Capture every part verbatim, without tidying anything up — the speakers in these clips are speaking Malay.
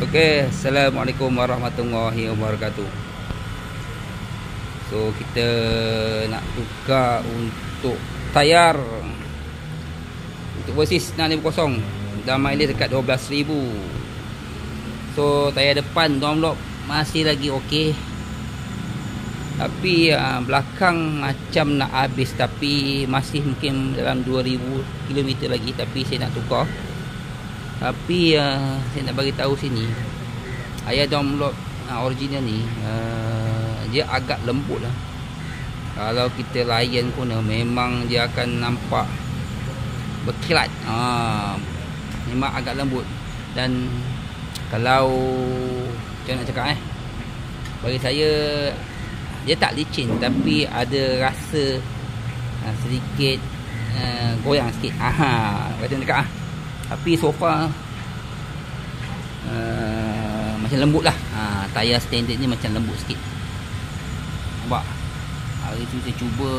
Okey, Assalamualaikum warahmatullahi wabarakatuh. So kita nak tukar untuk tayar untuk Versys enam lima kosong dan mileage dekat dua belas ribu. So tayar depan download masih lagi okey, tapi uh, belakang macam nak habis, tapi masih mungkin dalam dua ribu kilometer lagi. Tapi saya nak tukar. Tapi uh, saya nak bagi tahu sini, ayah download uh, original ni uh, dia agak lembut lah. Kalau kita layan guna memang dia akan nampak berkilat. uh, Memang agak lembut. Dan kalau macam nak cakap eh, bagi saya dia tak licin, tapi ada rasa uh, sedikit uh, goyang sikit. Aha, macam dekat ah. Tapi so far uh, macam lembut lah. ha, Tayar standard ni macam lembut sikit. Nampak? Hari tu saya cuba.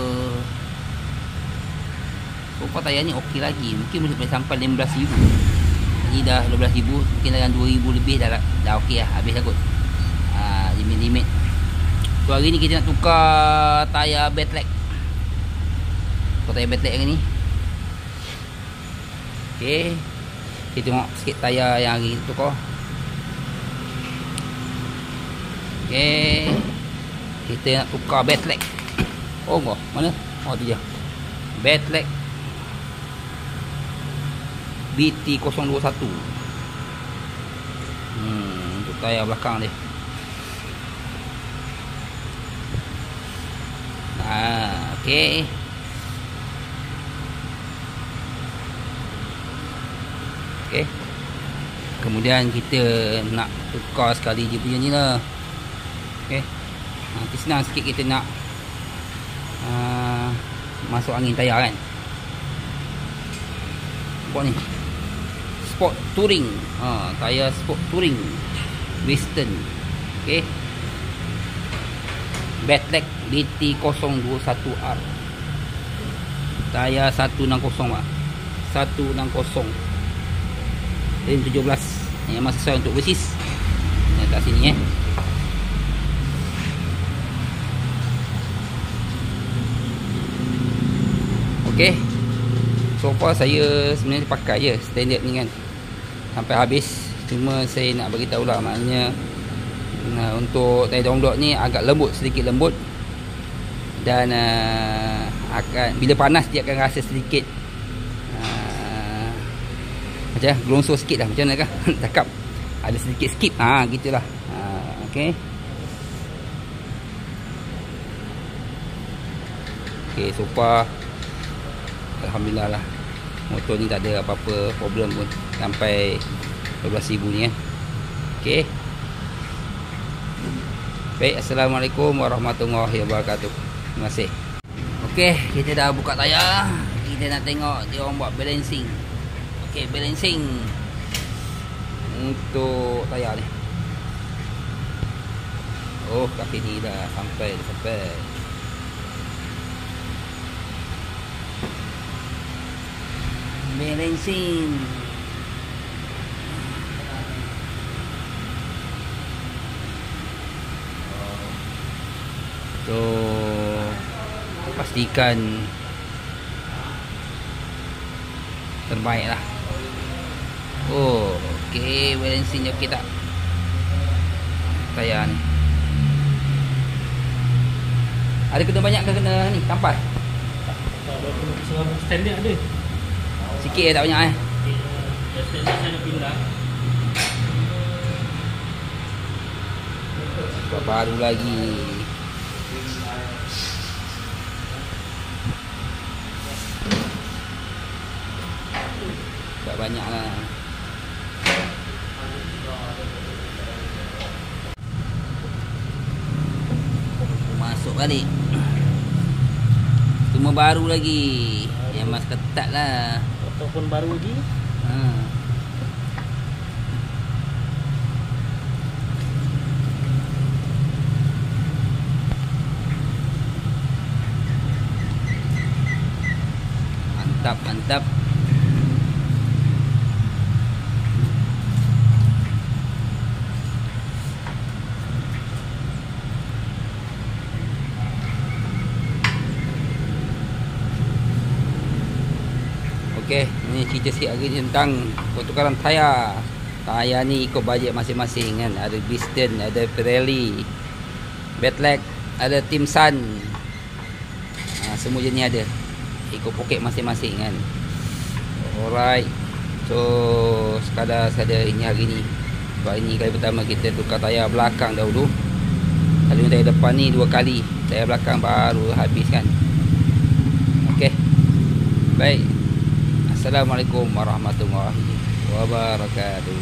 So far tayar ni okey lagi. Mungkin boleh sampai lima belas ribu. Ni dah dua belas ribu. Mungkin dalam dua ribu lebih dah, dah okey lah. Habis lah kot ha, limit-limit. So hari ni kita nak tukar tayar Badleg. Tukar tayar Badleg hari ni. Okey, kita tengok sikit tayar yang hari ni tukar. Okey, kita nak tukar Badleg. Oh enggak, mana? Oh tu je, Badleg B T kosong dua satu. Hmm, untuk tayar belakang dia. Ah, okey. Okay. Kemudian kita nak tukar sekali je punya ni lah. Okay. Nanti senang sikit kita nak uh, masuk angin tayar kan. Buat ni Sport Touring. ha, Tayar Sport Touring Western. Okay. Badleg B T kosong dua satu R. Tayar seratus enam puluh pak. seratus enam puluh rim tujuh belas. Yang memang sesuai untuk Versys. Yang kat sini eh. Okey. So far saya sebenarnya pakai je standard ni kan sampai habis. Cuma saya nak bagi tahu lah, maknanya nah, untuk tayar download ni agak lembut, sedikit lembut. Dan uh, akan bila panas dia akan rasa sedikit macam gelongsor sikit lah. Macam mana kan cakap, ada sedikit skip. Ha, gitulah. Ha, okey. Okey, so far alhamdulillah lah, motor ni tak ada apa-apa problem pun sampai dua belas ribu ni kan. Okey. Baik, Assalamualaikum warahmatullahi wabarakatuh. Terima kasih. Okey, kita dah buka tayar. Kita nak tengok dia orang buat balancing. Okey, balancing untuk tayar ni. Oh, kat sini dah sampai dah sampai. Balancing. So pastikan terbaik lah. Oh, okey, balancing okey tak? Tayar ni ada kena banyak ke kena ni kampas? Tak, kena standard ada. Sikit je, tak banyak eh. Standard saya nak pindah. Baru lagi. Tak banyak lah. Masuk balik. Semua baru lagi. Yang mas ketat lah. Ataupun baru lagi. Ha. Mantap, mantap. Okey, ini cerita sikit hari ni tentang pertukaran tayar. Tayar ni ikut bajet masing-masing kan. Ada Bridgestone, ada Pirelli, Badlag, ada Timsan. Ha, semua jenis ada. Ikut poket masing-masing kan. Alright. So, sekadar saja ini hari ni. Sebab ini kali pertama kita tukar tayar belakang dahulu. Kali ni tayar depan ni dua kali. Tayar belakang baru habis kan. Okey. Baik. Assalamualaikum warahmatullahi wabarakatuh.